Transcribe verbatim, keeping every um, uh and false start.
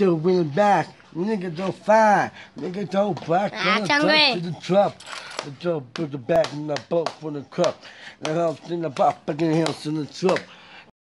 still winning back. Nigga don't fine. Nigga don't back. Ah, To the trap. The joke put the back in the boat for the cup. And I was in the box, back in the house in the truck.